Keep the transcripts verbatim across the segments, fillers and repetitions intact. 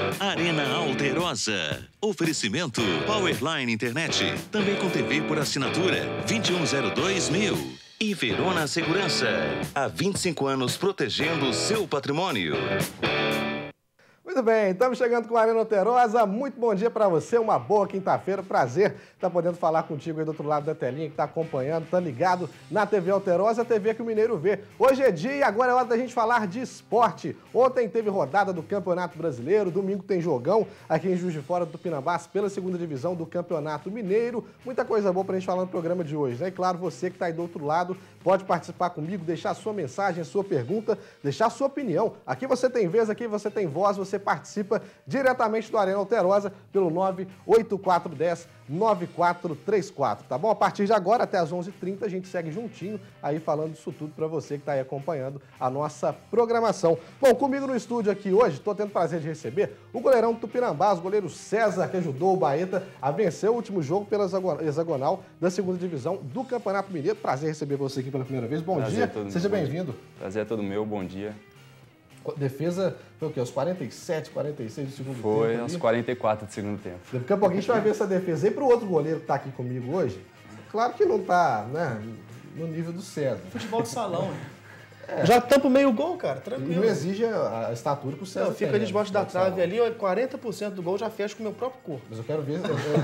Arena Alterosa. Oferecimento Powerline Internet. Também com T V por assinatura vinte e um zero dois mil. E Verona Segurança. Há vinte e cinco anos protegendo o seu patrimônio. Muito bem, estamos chegando com a Arena Alterosa. Muito bom dia para você, uma boa quinta-feira. Prazer estar podendo falar contigo aí do outro lado da telinha, que está acompanhando, está ligado na T V Alterosa, a T V que o Mineiro vê. Hoje é dia e agora é hora da gente falar de esporte. Ontem teve rodada do Campeonato Brasileiro, domingo tem jogão aqui em Juiz de Fora do Tupinambás pela segunda divisão do Campeonato Mineiro. Muita coisa boa para a gente falar no programa de hoje, né? E claro, você que está aí do outro lado pode participar comigo, deixar sua mensagem, sua pergunta, deixar sua opinião. Aqui você tem vez, aqui você tem voz, você participa diretamente do Arena Alterosa pelo nove oito quatro um zero nove quatro três quatro, tá bom? A partir de agora, até às onze e trinta, a gente segue juntinho aí falando isso tudo para você que está aí acompanhando a nossa programação. Bom, comigo no estúdio aqui hoje, estou tendo o prazer de receber o goleirão do Tupinambás, o goleiro César, que ajudou o Baeta a vencer o último jogo pela hexagonal da segunda divisão do Campeonato Mineiro. Prazer receber você aqui pela primeira vez. Bom Prazer dia, seja bem-vindo. Prazer é todo meu, bom dia. Defesa foi o quê? Os quarenta e sete, quarenta e seis do segundo foi tempo? Foi aos quarenta e quatro do segundo tempo. Daqui a pouquinho a gente vai ver essa defesa. E para o outro goleiro que está aqui comigo hoje, claro que não está, né, no nível do César. Futebol de salão, né? É. Já tampa meio gol, cara, tranquilo. Não exige a estatura que o César não, fica ali debaixo da trave ali, quarenta por cento do gol já fecha com o meu próprio corpo. Mas eu quero ver...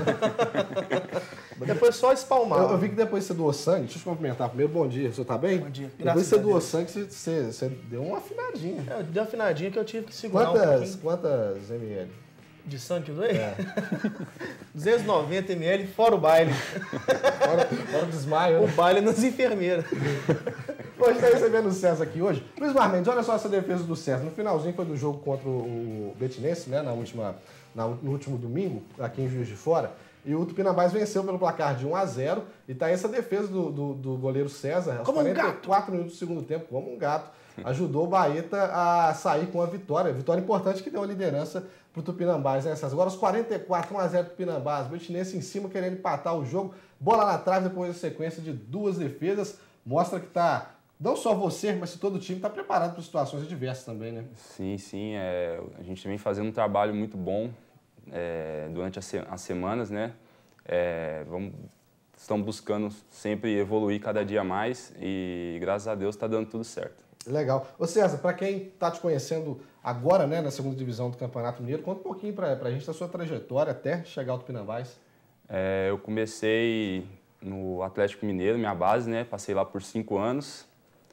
Depois só espalmar. Eu, eu vi que depois você doou sangue, deixa eu te cumprimentar primeiro. Bom dia, você tá bem? Bom dia. Depois você doou sangue, você, você, você deu uma afinadinha. É, deu uma afinadinha que eu tive que segurar quantas, um pouquinho. Quantas ml? De sangue que eu doei? É. duzentos e noventa mililitros, fora o baile. Fora, fora o desmaio. O baile nas enfermeiras. Pô, a gente tá recebendo o César aqui hoje. Luiz Marmendes, olha só essa defesa do César. No finalzinho foi do jogo contra o Betinense, né? Na última, na, no último domingo, aqui em Juiz de Fora. E o Tupinambás venceu pelo placar de um a zero. E tá aí essa defesa do, do, do goleiro César, aos como quarenta e quatro um minutos do segundo tempo, como um gato. Ajudou o Baeta a sair com a vitória. Vitória importante que deu a liderança pro Tupinambás, né, César? Agora os quarenta e quatro, um a zero Tupinambás. Betinense em cima querendo empatar o jogo. Bola na trave depois da sequência de duas defesas. Mostra que tá... Não só você, mas todo o time está preparado para situações adversas também, né? Sim, sim. É, a gente vem fazendo um trabalho muito bom é, durante as, se as semanas, né? É, vamos, estamos buscando sempre evoluir cada dia mais e, graças a Deus, está dando tudo certo. Legal. Ô César, para quem está te conhecendo agora, né, na segunda divisão do Campeonato Mineiro, conta um pouquinho para a gente da sua trajetória até chegar ao Tupinambás. É, eu comecei no Atlético Mineiro, minha base, né? Passei lá por cinco anos.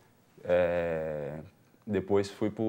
É, depois fui para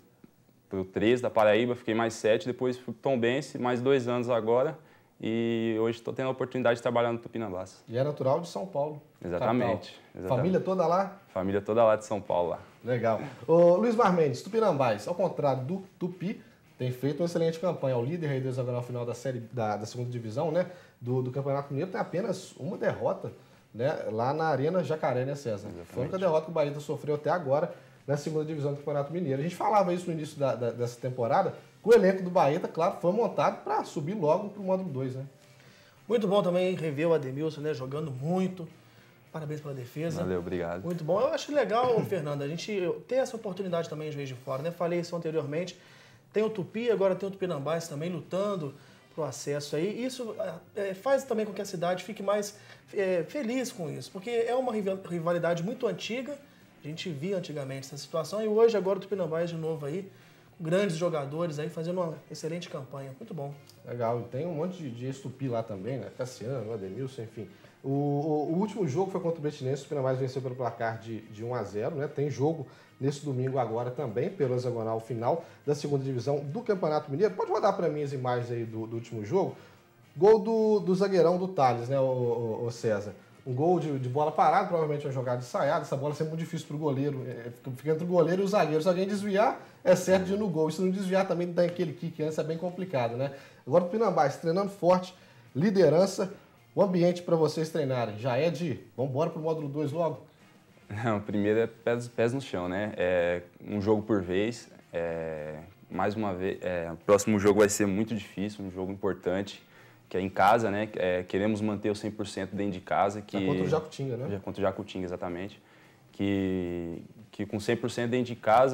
o três da Paraíba, fiquei mais sete, depois fui para o Tombense, mais dois anos agora, e hoje estou tendo a oportunidade de trabalhar no Tupinambás. E é natural de São Paulo. Exatamente, exatamente. Família toda lá? Família toda lá de São Paulo lá. Legal. Ô, Luiz Marmendes, Tupinambás, ao contrário do Tupi, tem feito uma excelente campanha. O líder aí do hexagonal final da, série, da, da segunda divisão, né, do, do Campeonato Mineiro, tem apenas uma derrota, né, lá na Arena Jacaré, né, César? Exatamente. Foi a única derrota que o Baeta sofreu até agora na segunda divisão do Campeonato Mineiro. A gente falava isso no início da, da, dessa temporada, que o elenco do Baeta, claro, foi montado para subir logo para o módulo dois, né? Muito bom também rever o Ademilson, né, jogando muito. Parabéns pela defesa. Valeu, obrigado. Muito bom. Eu acho legal, Fernando, a gente ter essa oportunidade também em Juiz de Fora, né? Falei isso anteriormente. Tem o Tupi, agora tem o Tupinambás também lutando pro acesso aí. Isso é, faz também com que a cidade fique mais é, feliz com isso, porque é uma rivalidade muito antiga. A gente via antigamente essa situação e hoje agora o Tupinambás de novo aí, com grandes jogadores aí fazendo uma excelente campanha. Muito bom. Legal. E tem um monte de, de ex-Tupi lá também, né? Cassiano, Ademilson, enfim. O, o, o último jogo foi contra o Betinense, o Tupinambás venceu pelo placar de, de um a zero, né? Tem jogo nesse domingo agora também, pelo hexagonal final da segunda divisão do Campeonato Mineiro. Pode rodar para mim as imagens aí do, do último jogo. Gol do, do zagueirão do Thales, né, o, o, o César? Um gol de, de bola parada, provavelmente uma jogada ensaiada. Essa bola é muito difícil para o goleiro. É, fica entre o goleiro e o zagueiro. Se alguém desviar, é certo de ir no gol. E se não desviar, também dá aquele kick antes, é bem complicado, né? Agora o Tupinambás treinando forte, liderança. O ambiente para vocês treinarem já é de vamos embora para o módulo dois logo? Não, primeiro é pés, pés no chão, né? É um jogo por vez. É, mais uma vez, é, o próximo jogo vai ser muito difícil, um jogo importante, que é em casa, né? É, queremos manter o cem por cento dentro de casa. Que, é contra o Jacutinga, né? É contra o Jacutinga, exatamente. Que, que com cem por cento dentro de casa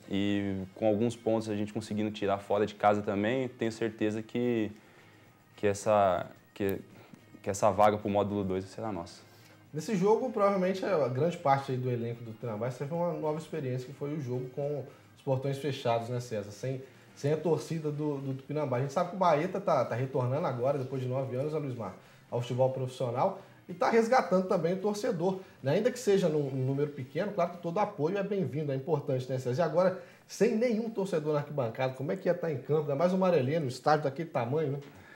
E com alguns pontos a gente conseguindo tirar fora de casa também, tenho certeza que, que, essa, que, que essa vaga para o módulo dois será nossa. Nesse jogo, provavelmente, a grande parte aí do elenco do Tupinambás teve uma nova experiência, que foi o jogo com os portões fechados, né, César? Sem, sem a torcida do, do Tupinambás. A gente sabe que o Baeta tá, tá retornando agora, depois de nove anos, a Luizmar, ao futebol profissional, e está resgatando também o torcedor, né? Ainda que seja num, num número pequeno, claro que todo apoio é bem-vindo, é importante, né, César? E agora, sem nenhum torcedor na arquibancada, como é que ia estar em campo? Ainda mais o Amarelino, um estádio daquele tamanho, né?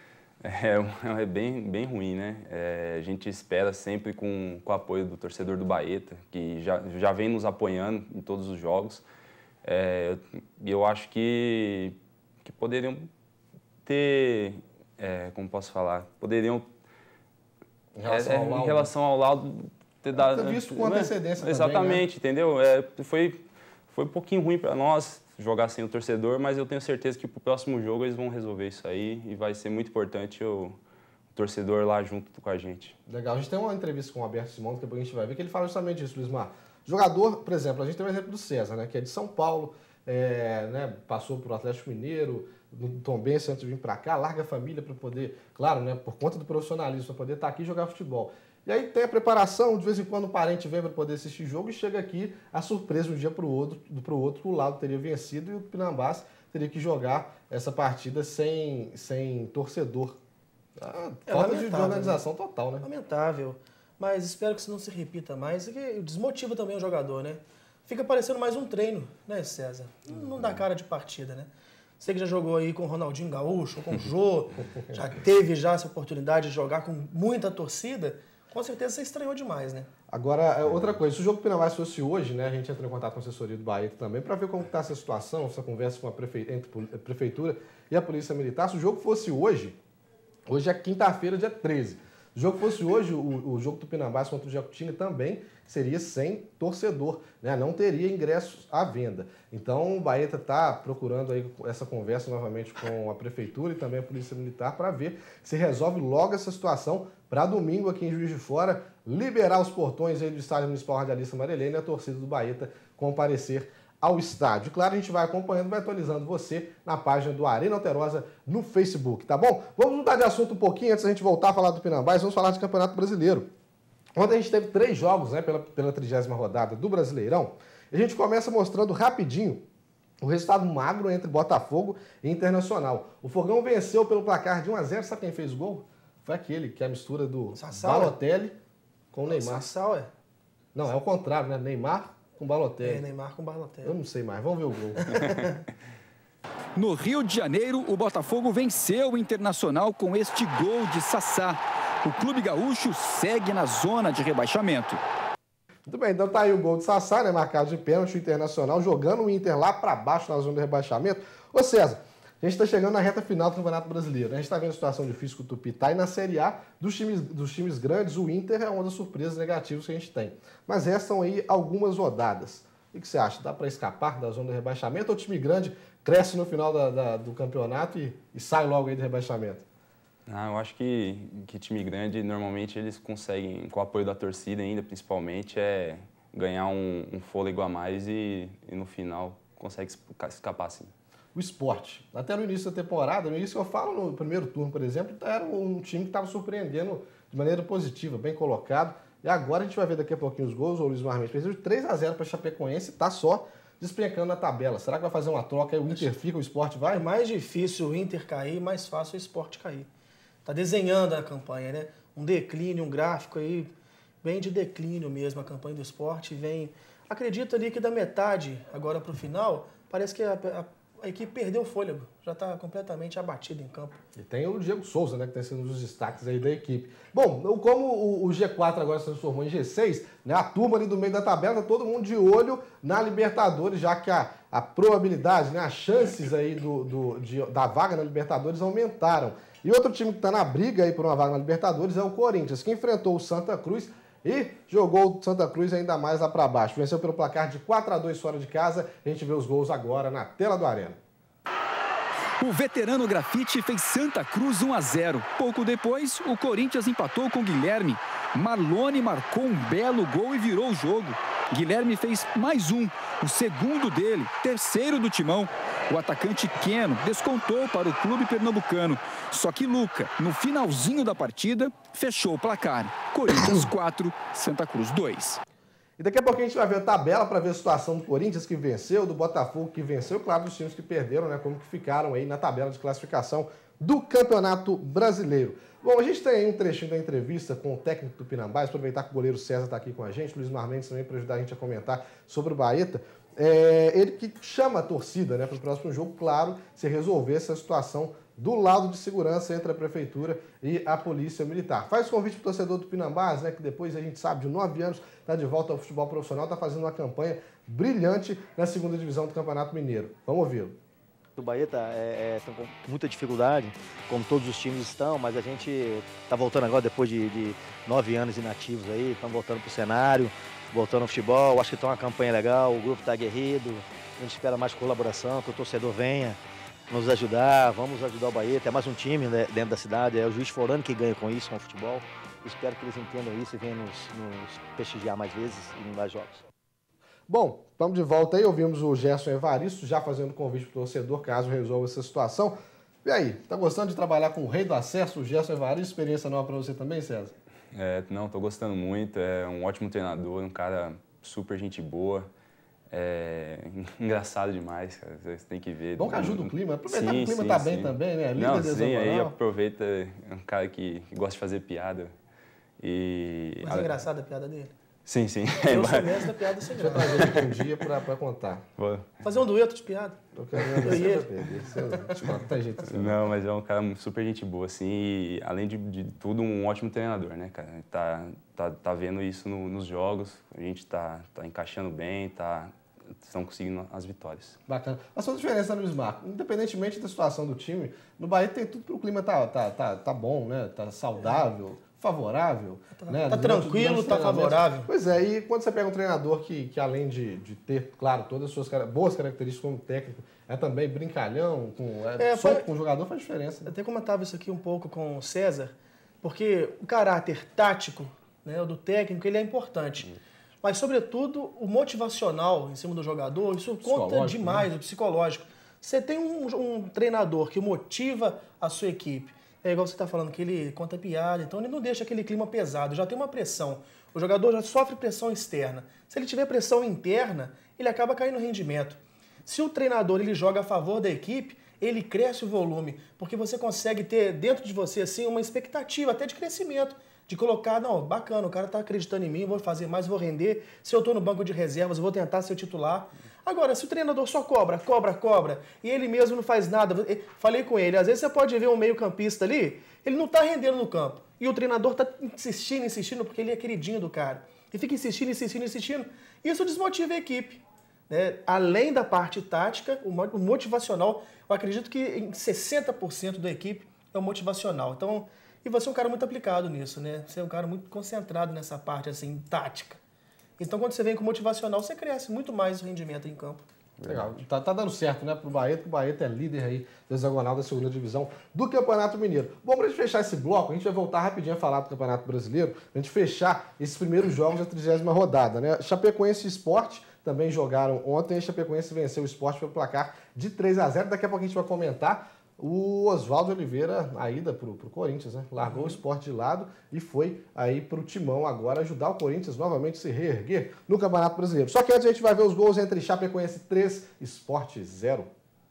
É, é bem, bem ruim, né? É, a gente espera sempre com, com o apoio do torcedor do Baeta, que já, já vem nos apoiando em todos os jogos. É, eu acho que, que poderiam ter, é, como posso falar, poderiam... Em relação é, ao laudo. Em relação ao laudo ter dado... Ter visto com antecedência Exatamente, também, né? Entendeu? É, foi, foi um pouquinho ruim para nós jogar sem o torcedor, mas eu tenho certeza que pro próximo jogo eles vão resolver isso aí e vai ser muito importante o, o torcedor lá junto com a gente. Legal. A gente tem uma entrevista com o Alberto Simão, que depois a gente vai ver, que ele fala justamente disso, Luizmar. Jogador, por exemplo, a gente tem o exemplo do César, né, que é de São Paulo, é, né, passou pro Atlético Mineiro, no Tombense antes de vir para cá, larga a família para poder, claro, né, por conta do profissionalismo, para poder estar aqui e jogar futebol. E aí tem a preparação, de vez em quando o parente vem para poder assistir jogo e chega aqui, a surpresa de um dia para o outro, pro outro, o lado teria vencido e o Tupinambás teria que jogar essa partida sem, sem torcedor. Ah, É falta de lamentável, organização né? total, né? Lamentável, mas espero que isso não se repita mais, e que desmotiva também o jogador, né? Fica parecendo mais um treino, né, César? Não dá cara de partida, né? Você que já jogou aí com o Ronaldinho Gaúcho, com o Jô, já teve já essa oportunidade de jogar com muita torcida, com certeza você estranhou demais, né? Agora, outra coisa, se o jogo do Tupinambás fosse hoje, né, a gente entra em contato com a assessoria do Bahia também para ver como está essa situação, essa conversa com a prefe... entre a prefeitura e a Polícia Militar. Se o jogo fosse hoje, hoje é quinta-feira, dia treze. Se o jogo fosse hoje, o, o jogo do Tupinambás contra o Jacutinga também seria sem torcedor, né? Não teria ingressos à venda. Então o Bahia está procurando aí essa conversa novamente com a Prefeitura e também a Polícia Militar para ver se resolve logo essa situação para domingo aqui em Juiz de Fora, liberar os portões aí do Estádio Municipal Radialista Amarelino e a torcida do Bahia comparecer ao estádio. Claro, a gente vai acompanhando, vai atualizando você na página do Arena Alterosa no Facebook, tá bom? Vamos mudar de assunto um pouquinho antes da gente voltar a falar do Tupinambás, vamos falar de Campeonato Brasileiro. Ontem a gente teve três jogos, né, pela, pela trigésima rodada do Brasileirão. E a gente começa mostrando rapidinho o resultado magro entre Botafogo e Internacional. O Fogão venceu pelo placar de um a zero. Sabe quem fez o gol? Foi aquele, que é a mistura do Sassal, Balotelli com o Neymar. Sassal, é? Não, é o contrário, né? Neymar com Balotelli. É, Neymar com Balotelli. Eu não sei mais, vamos ver o gol. No Rio de Janeiro, o Botafogo venceu o Internacional com este gol de Sassá. O clube gaúcho segue na zona de rebaixamento. Muito bem, então tá aí o gol de Sassá, né, marcado de pênalti, o Internacional jogando o Inter lá para baixo na zona de rebaixamento. Ô César, a gente está chegando na reta final do Campeonato Brasileiro, né? A gente está vendo a situação difícil que o Tupi está e na Série A dos times, dos times grandes, o Inter é uma das surpresas negativas que a gente tem. Mas restam aí algumas rodadas. O que você acha? Dá para escapar da zona de rebaixamento ou o time grande cresce no final da, da, do campeonato e, e sai logo aí do rebaixamento? Ah, eu acho que, que time grande, normalmente, eles conseguem, com o apoio da torcida ainda, principalmente, é ganhar um, um fôlego a mais e, e, no final, consegue escapar, sim. O Sport, até no início da temporada, no início eu falo, no primeiro turno, por exemplo, era um time que estava surpreendendo de maneira positiva, bem colocado. E agora a gente vai ver daqui a pouquinho os gols, o Luiz Marmes fez de três a zero para Chapecoense, está só despencando na tabela. Será que vai fazer uma troca aí, o Inter fica, o Sport vai? É mais difícil o Inter cair, mais fácil o Sport cair. Está desenhando a campanha, né? Um declínio, um gráfico aí, bem de declínio mesmo, a campanha do Sport. Vem, acredito ali que da metade agora para o final, parece que a, a, a equipe perdeu o fôlego, já está completamente abatida em campo. E tem o Diego Souza, né, que tem sido um dos destaques aí da equipe. Bom, como o, o G quatro agora se transformou em G seis, né, a turma ali do meio da tabela, tá todo mundo de olho na Libertadores, já que a, a probabilidade, né, as chances aí do, do, de, da vaga na Libertadores aumentaram. E outro time que está na briga aí por uma vaga na Libertadores é o Corinthians, que enfrentou o Santa Cruz e jogou o Santa Cruz ainda mais lá para baixo. Venceu pelo placar de quatro a dois fora de casa. A gente vê os gols agora na tela do Arena. O veterano Grafite fez Santa Cruz um a zero. Pouco depois, o Corinthians empatou com Guilherme. Marlone marcou um belo gol e virou o jogo. Guilherme fez mais um, o segundo dele, terceiro do timão. O atacante Keno descontou para o clube pernambucano. Só que Luca, no finalzinho da partida, fechou o placar. Corinthians quatro, Santa Cruz dois. E daqui a pouco a gente vai ver a tabela para ver a situação do Corinthians que venceu, do Botafogo que venceu, claro, dos times que perderam, né? Como que ficaram aí na tabela de classificação do Campeonato Brasileiro. Bom, a gente tem aí um trechinho da entrevista com o técnico do Pinambás, aproveitar que o goleiro César está aqui com a gente, Luiz Marmendes também para ajudar a gente a comentar sobre o Baeta. É, ele que chama a torcida, né, para o próximo jogo, claro, se resolver essa situação do lado de segurança entre a Prefeitura e a Polícia Militar. Faz convite para o torcedor do Pinambás, né, que depois a gente sabe, de nove anos, está de volta ao futebol profissional, está fazendo uma campanha brilhante na segunda divisão do Campeonato Mineiro. Vamos ouvi-lo. O Baeta é, é, estão com muita dificuldade, como todos os times estão, mas a gente está voltando agora depois de, de nove anos inativos aí, estamos voltando para o cenário, voltando ao futebol. Acho que está uma campanha legal, o grupo está aguerrido, a gente espera mais colaboração, que o torcedor venha nos ajudar, vamos ajudar o Baeta, é mais um time, né, dentro da cidade, é o Juiz de Fora que ganha com isso, com o futebol. Espero que eles entendam isso e venham nos, nos prestigiar mais vezes e em mais jogos. Bom, estamos de volta aí, ouvimos o Gerson Evaristo já fazendo convite para o torcedor, caso resolva essa situação. E aí, tá gostando de trabalhar com o rei do acesso, o Gerson Evaristo? Experiência nova para você também, César? É, não, tô gostando muito, é um ótimo treinador, um cara super gente boa, é engraçado demais, cara, você tem que ver. Bom que ajuda o clima, aproveitar sim, que o clima sim, tá sim. bem também, né? Líder não, sim, aí nacional. aproveita, é um cara que, que gosta de fazer piada. E... Mas é engraçada a piada dele. Sim, sim. Eu sou mesmo da piada sem Deixa eu graça. trazer aqui um dia para contar. Vou... Fazer um dueto de piada. Eu quero ver você vai perder. Deixa eu contar, tem jeito assim. Não, mas é um cara super gente boa, assim, e além de, de tudo, um ótimo treinador, né, cara? Tá, tá, tá vendo isso no, nos jogos, a gente tá, tá encaixando bem, tá, estão conseguindo as vitórias. Bacana. Mas só a diferença, Luiz Marco, independentemente da situação do time, no Bahia tem tudo para o clima tá, tá, tá, tá bom, né? Tá saudável, favorável. Tá, né? tá Durante- tranquilo, durante os tá treinamentos. favorável. Pois é, e quando você pega um treinador que, que além de, de ter, claro, todas as suas cara- boas características como técnico, é também brincalhão, com, é, É, solto foi- com o jogador, faz diferença. Eu Né? até comentava isso aqui um pouco com o César, porque o caráter tático, né, o do técnico, ele é importante. Mas, sobretudo, o motivacional em cima do jogador, isso conta Psicológico, demais, né? o psicológico. Você tem um, um treinador que motiva a sua equipe, é igual você está falando, que ele conta piada, então ele não deixa aquele clima pesado, já tem uma pressão. O jogador já sofre pressão externa. Se ele tiver pressão interna, ele acaba caindo no rendimento. Se o treinador ele joga a favor da equipe, ele cresce o volume, porque você consegue ter dentro de você assim uma expectativa até de crescimento, de colocar, não, bacana, o cara tá acreditando em mim, vou fazer mais, vou render. Se eu tô no banco de reservas, eu vou tentar ser o titular. Agora, se o treinador só cobra, cobra, cobra, e ele mesmo não faz nada, falei com ele, às vezes você pode ver um meio-campista ali, ele não tá rendendo no campo, e o treinador tá insistindo, insistindo, porque ele é queridinho do cara. E fica insistindo, insistindo, insistindo. Isso desmotiva a equipe. Né? Além da parte tática, o motivacional, eu acredito que em sessenta por cento da equipe é o motivacional. Então, e você é um cara muito aplicado nisso, né? Você é um cara muito concentrado nessa parte, assim, tática. Então, quando você vem com motivacional, você cresce muito mais o rendimento em campo. Legal. Tá, tá dando certo, né, pro Bahia, que o Bahia é líder aí do hexagonal da segunda divisão do Campeonato Mineiro. Bom, pra gente fechar esse bloco, a gente vai voltar rapidinho a falar do Campeonato Brasileiro, pra gente fechar esses primeiros jogos da trigésima rodada, né? Chapecoense e Sport também jogaram ontem, a Chapecoense venceu o Sport pelo placar de três a zero. Daqui a pouco a gente vai comentar o Oswaldo Oliveira, a ida pro, pro Corinthians, né? Largou uhum. o Sport de lado e foi aí pro Timão agora ajudar o Corinthians novamente a se reerguer no Campeonato Brasileiro. Só que antes a gente vai ver os gols entre Chapecoense três, Sport zero.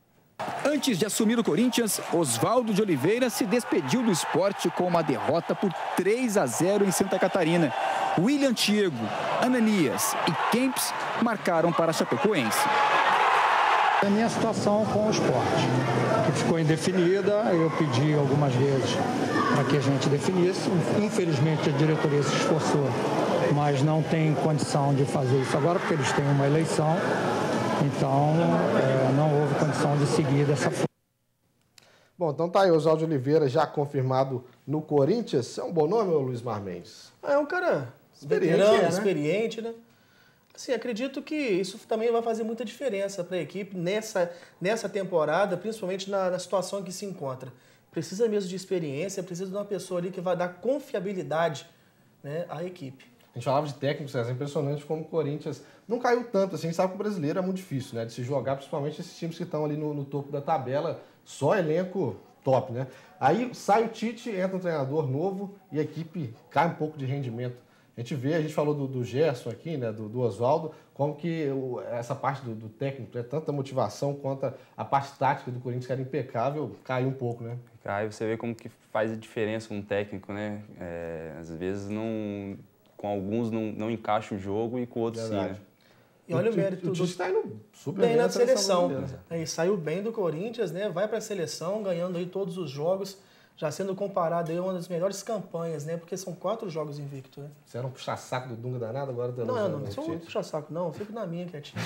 Antes de assumir o Corinthians, Oswaldo de Oliveira se despediu do Sport com uma derrota por três a zero em Santa Catarina. William Tiego, Ananias e Kempis marcaram para a Chapecoense. A minha situação com o esporte, que ficou indefinida, eu pedi algumas vezes para que a gente definisse. Infelizmente a diretoria se esforçou, mas não tem condição de fazer isso agora, porque eles têm uma eleição, então é, não houve condição de seguir dessa forma. Bom, então tá aí o Oswaldo Oliveira já confirmado no Corinthians. É um bom nome, Luiz Marmendes? É um cara Experiente, veterano, é, né? experiente, né? Assim, acredito que isso também vai fazer muita diferença para a equipe nessa, nessa temporada, principalmente na, na situação em que se encontra. Precisa mesmo de experiência, precisa de uma pessoa ali que vai dar confiabilidade, né, à equipe. A gente falava de técnicos, é impressionante como o Corinthians não caiu tanto, assim, a gente sabe que o brasileiro é muito difícil, né, de se jogar, principalmente esses times que estão ali no, no topo da tabela, só elenco top, né? Aí sai o Tite, entra um treinador novo e a equipe cai um pouco de rendimento. A gente vê, a gente falou do, do Gerson aqui, né, do, do Oswaldo, como que o, essa parte do, do técnico, né, tanto a motivação quanto a, a parte tática do Corinthians, que era impecável, caiu um pouco, né? Aí você vê como que faz a diferença um técnico, né? É, às vezes não, com alguns não, não encaixa o jogo e com outros Verdade. sim, né? E olha o mérito o do... Tite está indo super bem bem na seleção. brasileira. Aí saiu bem do Corinthians, né? Vai para a seleção, ganhando aí todos os jogos, já sendo comparado aí a uma das melhores campanhas, né? Porque são quatro jogos invicto, né? Você era um puxa-saco do Dunga danado, agora tá Não, eu não, no não sou um Tite. puxa-saco, não. Eu fico na minha, quietinho.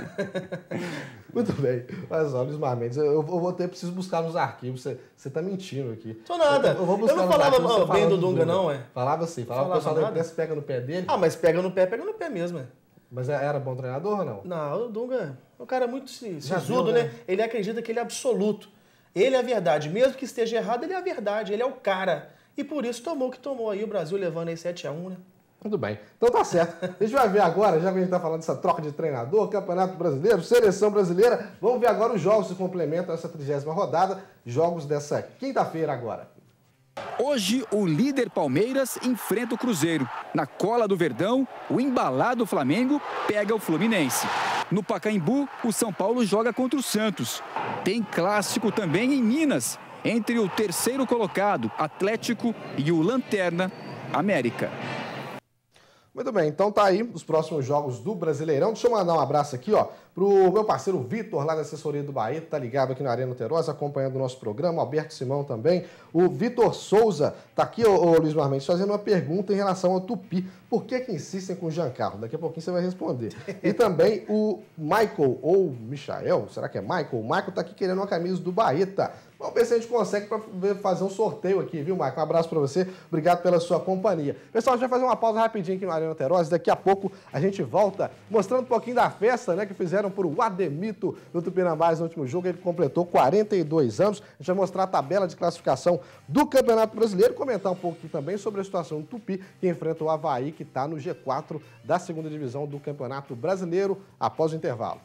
Muito bem. Mas, ó, Luiz Marmendes, eu, eu vou ter, preciso buscar nos arquivos. Você, você tá mentindo aqui. Tô nada. Eu, eu, vou buscar Eu não nos falava arquivos, você bem falando do Dunga, não, é? Falava sim. Falava, Falava o pessoal da nada? imprensa pega no pé dele. Ah, mas pega no pé, pega no pé mesmo, é. Mas era bom treinador ou não? Não, o Dunga é um cara muito si- Já sisudo, viu, né? né? Ele acredita que ele é absoluto. Ele é a verdade. Mesmo que esteja errado, ele é a verdade. Ele é o cara. E por isso tomou o que tomou aí, o Brasil levando aí sete a um, né? Tudo bem. Então tá certo. A gente vai ver agora, já que a gente tá falando dessa troca de treinador, Campeonato Brasileiro, Seleção Brasileira, vamos ver agora os jogos que complementam essa trigésima rodada, jogos dessa quinta-feira agora. Hoje, o líder Palmeiras enfrenta o Cruzeiro. Na cola do Verdão, o embalado Flamengo pega o Fluminense. No Pacaembu, o São Paulo joga contra o Santos. Tem clássico também em Minas, entre o terceiro colocado, Atlético, e o Lanterna, América. Muito bem, então tá aí os próximos jogos do Brasileirão. Deixa eu mandar um abraço aqui, ó, pro meu parceiro Vitor, lá da assessoria do Bahia, tá ligado aqui na Arena Terosa, acompanhando o nosso programa, o Alberto Simão também. O Vitor Souza tá aqui, ô, ô Luiz Marmendes, fazendo uma pergunta em relação ao Tupi. Por que que insistem com o Giancarlo? Daqui a pouquinho você vai responder. E também o Michael, ou Michael, será que é Michael? O Michael tá aqui querendo uma camisa do Baeta. Vamos ver se a gente consegue pra fazer um sorteio aqui, viu, Michael? Um abraço pra você, obrigado pela sua companhia. Pessoal, a gente vai fazer uma pausa rapidinho aqui no Arena Terosa. Daqui a pouco a gente volta mostrando um pouquinho da festa, né, que fizeram por o Ademito no Tupinambás no último jogo. Ele completou quarenta e dois anos. A gente vai mostrar a tabela de classificação do Campeonato Brasileiro, comentar um pouco aqui também sobre a situação do Tupi, que enfrenta o Avaí, que está no G quatro da segunda divisão do Campeonato Brasileiro, após o intervalo.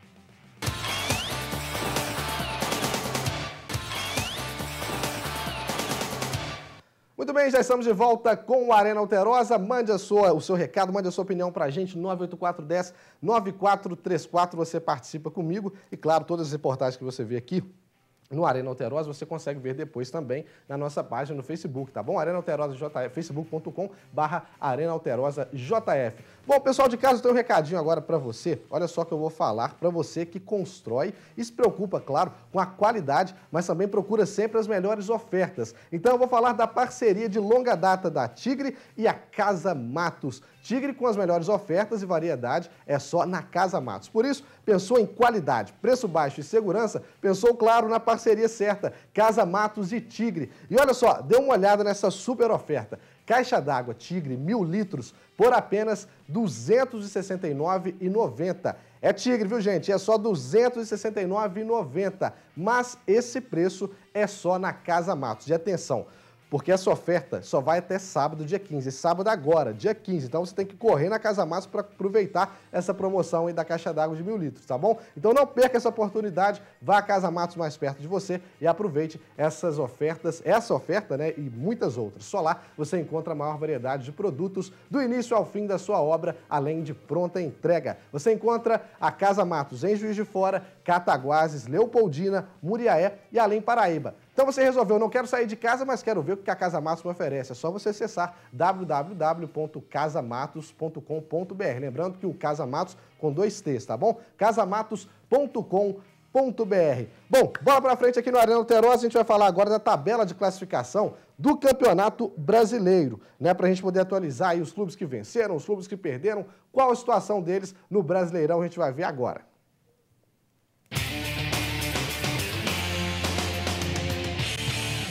Muito bem, já estamos de volta com o Arena Alterosa. Mande a sua, o seu recado, mande a sua opinião pra gente, nove oito quatro, um zero, nove quatro três quatro, você participa comigo. E claro, todas as reportagens que você vê aqui no Arena Alterosa, você consegue ver depois também na nossa página no Facebook, tá bom? Arena Alterosa J F, facebook ponto com barra Arena Alterosa J F. Bom, pessoal de casa, eu tenho um recadinho agora para você. Olha só que eu vou falar para você que constrói e se preocupa, claro, com a qualidade, mas também procura sempre as melhores ofertas. Então eu vou falar da parceria de longa data da Tigre e a Casa Matos. Tigre com as melhores ofertas e variedade é só na Casa Matos. Por isso, pensou em qualidade, preço baixo e segurança? Pensou, claro, na parceria certa, Casa Matos e Tigre. E olha só, dê uma olhada nessa super oferta. Caixa d'água Tigre, mil litros, por apenas duzentos e sessenta e nove reais e noventa centavos. É Tigre, viu, gente? É só duzentos e sessenta e nove reais e noventa centavos. Mas esse preço é só na Casa Matos. E atenção, porque essa oferta só vai até sábado, dia quinze. Sábado agora, dia quinze. Então você tem que correr na Casa Matos para aproveitar essa promoção aí da caixa d'água de mil litros, tá bom? Então não perca essa oportunidade, vá à Casa Matos mais perto de você e aproveite essas ofertas, essa oferta, né, e muitas outras. Só lá você encontra a maior variedade de produtos do início ao fim da sua obra, além de pronta entrega. Você encontra a Casa Matos em Juiz de Fora, Cataguases, Leopoldina, Muriaé e além Paraíba. Então você resolveu, não quero sair de casa, mas quero ver o que a Casa Matos me oferece. É só você acessar w w w ponto casa matos ponto com ponto b r. Lembrando que o Casa Matos com dois T's, tá bom? casa matos ponto com ponto b r. Bom, bola pra frente aqui no Arena Alterosa, a gente vai falar agora da tabela de classificação do Campeonato Brasileiro, né? Pra gente poder atualizar aí os clubes que venceram, os clubes que perderam, qual a situação deles no Brasileirão, a gente vai ver agora.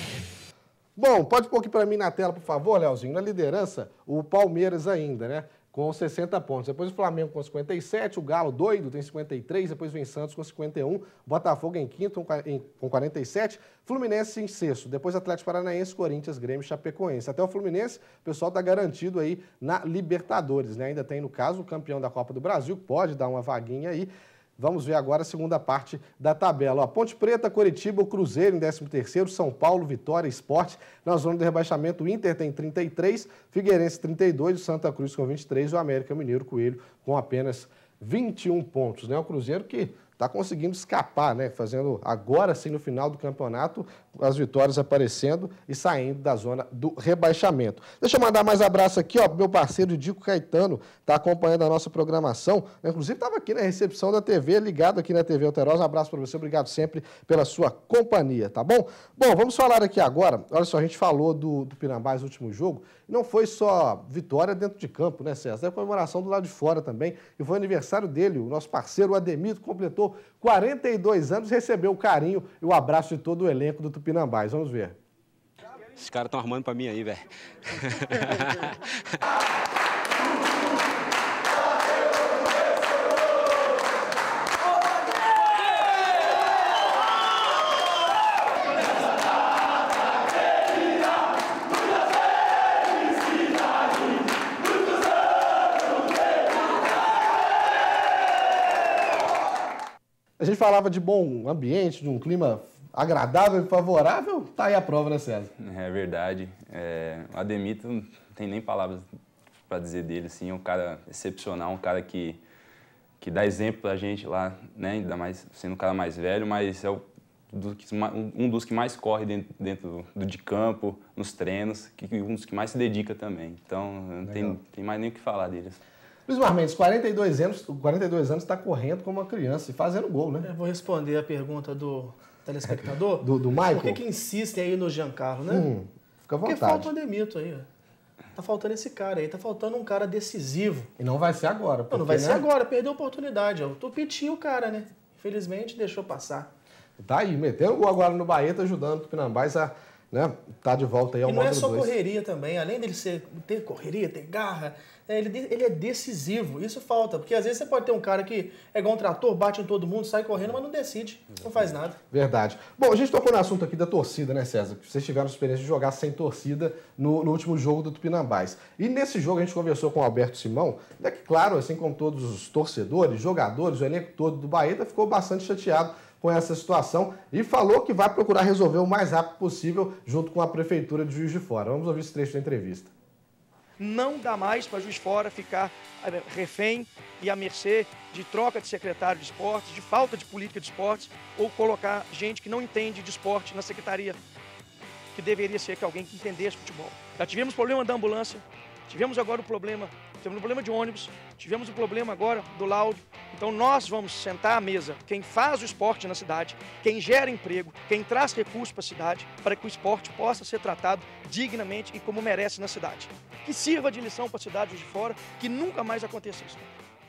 Bom, pode pôr aqui para mim na tela, por favor, Leozinho. Na liderança, o Palmeiras ainda, né? com sessenta pontos. Depois o Flamengo com cinquenta e sete, o Galo doido tem cinquenta e três, depois vem Santos com cinquenta e um, Botafogo em quinto com quarenta e sete, Fluminense em sexto, depois Atlético Paranaense, Corinthians, Grêmio, Chapecoense. Até o Fluminense, o pessoal está garantido aí na Libertadores, né? Ainda tem, no caso, o campeão da Copa do Brasil, que pode dar uma vaguinha aí. Vamos ver agora a segunda parte da tabela. Ó, Ponte Preta, Coritiba, o Cruzeiro em décimo terceiro, São Paulo, Vitória, Sport. Na zona de rebaixamento, o Inter tem trinta e três, Figueirense trinta e dois, o Santa Cruz com vinte e três, o América Mineiro Coelho com apenas vinte e um pontos. Né? O Cruzeiro que está conseguindo escapar, né? Fazendo agora sim no final do campeonato, as vitórias aparecendo e saindo da zona do rebaixamento. Deixa eu mandar mais abraço aqui, ó, pro meu parceiro Dico Caetano, está acompanhando a nossa programação, inclusive estava aqui na recepção da T V, ligado aqui na T V Alterosa. Um abraço para você, obrigado sempre pela sua companhia, tá bom? Bom, vamos falar aqui agora, olha só, a gente falou do, do Pinambás no último jogo, e não foi só vitória dentro de campo, né, César? É comemoração do lado de fora também, e foi aniversário dele, o nosso parceiro, o Ademir, completou quarenta e dois anos, recebeu o carinho e o abraço de todo o elenco do Tupinambás. Vamos ver. Esses caras estão armando pra mim aí, velho. A gente falava de bom ambiente, de um clima agradável e favorável, tá aí a prova, né, César? É verdade. É, o Ademir não tem nem palavras para dizer dele, assim, é um cara excepcional, um cara que, que dá exemplo pra gente lá, né, ainda mais sendo um cara mais velho, mas é o, do, um dos que mais corre dentro, dentro do, do de campo, nos treinos, que, um dos que mais se dedica também. Então, não tem, tem mais nem o que falar dele. Luiz Marmendes, quarenta e dois anos, quarenta e dois anos está correndo como uma criança e fazendo gol, né? Eu vou responder a pergunta do telespectador. do, do Michael? Por que, que insistem aí no Giancarlo, né? Hum, fica à vontade. Porque falta o Ademito aí. Tá faltando esse cara aí, tá faltando um cara decisivo. E não vai ser agora. Porque, não, não vai né? ser agora, perdeu a oportunidade. O Tupi tinha o cara, né? Infelizmente deixou passar. Tá aí, metendo o gol agora no Bahia, tá ajudando o Tupinambás a, né, tá de volta aí ao módulo dois. E não é só dois. correria também, além dele ser, ter correria, ter garra, ele, ele é decisivo, isso falta, porque às vezes você pode ter um cara que é igual um trator, bate em todo mundo, sai correndo, mas não decide, não faz nada. Verdade. Bom, a gente tocou no assunto aqui da torcida, né, César? Vocês tiveram a experiência de jogar sem torcida no, no último jogo do Tupinambás. E nesse jogo a gente conversou com o Alberto Simão, né, que claro, assim como todos os torcedores, jogadores, o elenco todo do Bahia, ficou bastante chateado com essa situação e falou que vai procurar resolver o mais rápido possível junto com a Prefeitura de Juiz de Fora. Vamos ouvir esse trecho da entrevista. Não dá mais para Juiz de Fora ficar refém e à mercê de troca de secretário de esportes, de falta de política de esportes, ou colocar gente que não entende de esporte na secretaria, que deveria ser que alguém que entendesse futebol. Já tivemos problema da ambulância, tivemos agora o problema, tivemos o problema de ônibus, tivemos o problema agora do laudo. Então nós vamos sentar à mesa, quem faz o esporte na cidade, quem gera emprego, quem traz recursos para a cidade, para que o esporte possa ser tratado dignamente e como merece na cidade. Que sirva de lição para a cidade de fora, que nunca mais aconteça isso.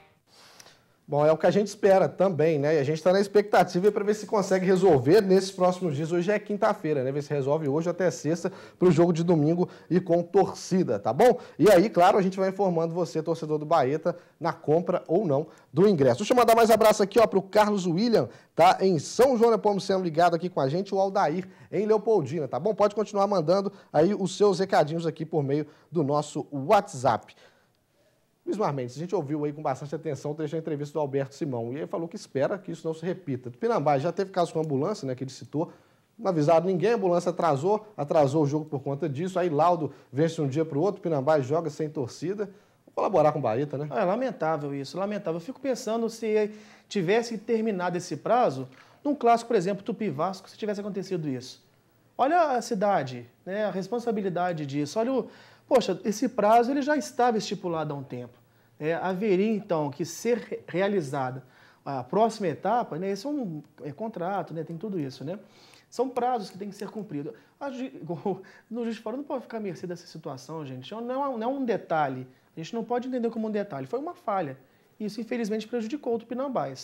Bom, é o que a gente espera também, né? E a gente está na expectativa para ver se consegue resolver nesses próximos dias. Hoje é quinta-feira, né? Ver se resolve hoje até sexta para o jogo de domingo e com torcida, tá bom? E aí, claro, a gente vai informando você, torcedor do Baeta, na compra ou não do ingresso. Deixa eu mandar mais abraço aqui, ó, para o Carlos William, tá? Em São João Nepomuceno, ligado aqui com a gente, o Aldair em Leopoldina, tá bom? Pode continuar mandando aí os seus recadinhos aqui por meio do nosso WhatsApp. Luiz Marmendes, a gente ouviu aí com bastante atenção a entrevista do Alberto Simão, e ele falou que espera que isso não se repita. Tupinambás já teve caso com a ambulância, né, que ele citou, não avisaram ninguém, a ambulância atrasou, atrasou o jogo por conta disso, aí laudo vence um dia para o outro, Tupinambás joga sem torcida. Vou colaborar com o Baeta, né? É lamentável isso, lamentável. Eu fico pensando se tivesse terminado esse prazo, num clássico, por exemplo, Tupi Vasco, se tivesse acontecido isso. Olha a cidade, né, a responsabilidade disso, olha o... Poxa, esse prazo ele já estava estipulado há um tempo. É, haveria, então, que ser realizada a próxima etapa, né, esse é um é contrato, né, tem tudo isso, né? São prazos que têm que ser cumpridos. A, no Juiz de Fora não pode ficar à mercê dessa situação, gente. Não é, não é um detalhe. A gente não pode entender como um detalhe. Foi uma falha. Isso, infelizmente, prejudicou o Tupinambás.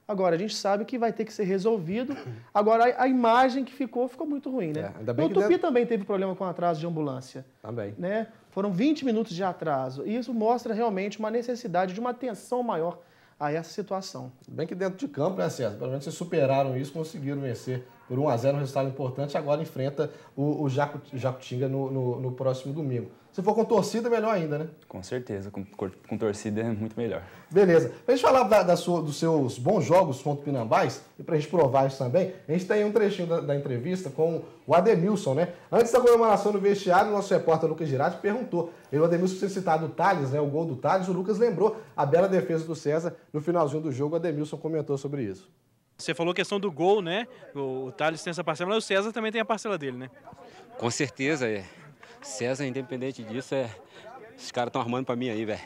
Agora, a gente sabe que vai ter que ser resolvido. Agora, a, a imagem que ficou, ficou muito ruim, né? É, ainda bem o que Tupi dentro... também teve problema com atraso de ambulância. Também. Né? Foram vinte minutos de atraso. E isso mostra realmente uma necessidade de uma atenção maior a essa situação. Bem que dentro de campo, né, César? Pelo menos vocês superaram isso, conseguiram vencer por um a zero, um resultado importante. Agora enfrenta o, o Jacutinga no, no, no próximo domingo. Se for com torcida, melhor ainda, né? Com certeza, com, com torcida é muito melhor. Beleza. Pra gente falar da, da sua, dos seus bons jogos contra o Pinambás, e pra gente provar isso também, a gente tem um trechinho da, da entrevista com o Ademilson, né? Antes da comemoração no vestiário, o nosso repórter Lucas Girardi perguntou. Ele, o Ademilson, tinha citado o Thales, né? O gol do Thales, o Lucas lembrou a bela defesa do César no finalzinho do jogo. O Ademilson comentou sobre isso. Você falou a questão do gol, né? O, o Thales tem essa parcela, mas o César também tem a parcela dele, né? Com certeza, é. César, independente disso, é... Os caras estão armando pra mim aí, velho.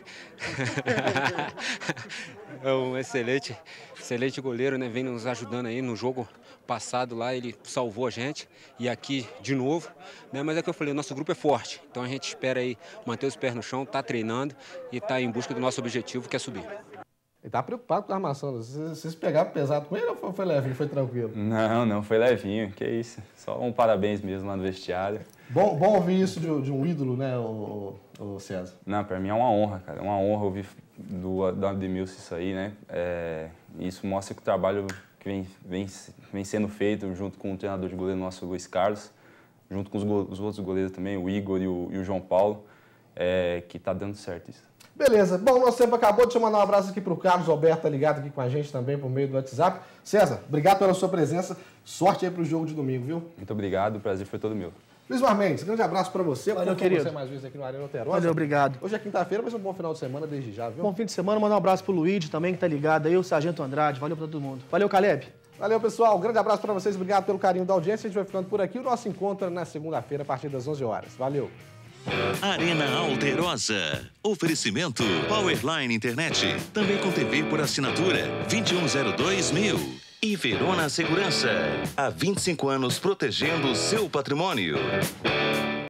É um excelente, excelente goleiro, né? Vem nos ajudando aí no jogo passado lá, ele salvou a gente. E aqui de novo, né? Mas é o que eu falei, o nosso grupo é forte. Então a gente espera aí manter os pés no chão, tá treinando e tá em busca do nosso objetivo, que é subir. Ele tá preocupado com a armação. Vocês, vocês pegaram pesado com ele ou foi, foi levinho, foi tranquilo? Não, não, foi levinho. Que isso. Só um parabéns mesmo lá no vestiário. Bom, bom ouvir isso de, de um ídolo, né, o, o César? Não, pra mim é uma honra, cara. É uma honra ouvir do, do Ademilson isso aí, né? É, isso mostra que o trabalho que vem, vem, vem sendo feito junto com o treinador de goleiro nosso, Luiz Carlos, junto com os, go, os outros goleiros também, o Igor e o, e o João Paulo, é, que tá dando certo isso. Beleza. Bom, nosso tempo acabou. Deixa eu mandar um abraço aqui pro Carlos Alberto, tá ligado aqui com a gente também por meio do WhatsApp. César, obrigado pela sua presença. Sorte aí pro jogo de domingo, viu? Muito obrigado, o prazer foi todo meu. Luiz Marmendes, grande abraço pra você. Valeu, querido. Você mais vezes aqui no Arena Alterosa. Valeu, obrigado. Hoje é quinta-feira, mas um bom final de semana desde já, viu? Bom fim de semana. Mandar um abraço pro Luigi também, que tá ligado aí, o Sargento Andrade. Valeu pra todo mundo. Valeu, Caleb. Valeu, pessoal. Um grande abraço pra vocês. Obrigado pelo carinho da audiência. A gente vai ficando por aqui. O nosso encontro é na segunda-feira, a partir das onze horas. Valeu. Arena Alterosa. Oferecimento Powerline Internet. Também com T V por assinatura vinte e um zero dois mil. E Verona Segurança. Há vinte e cinco anos protegendo o seu patrimônio.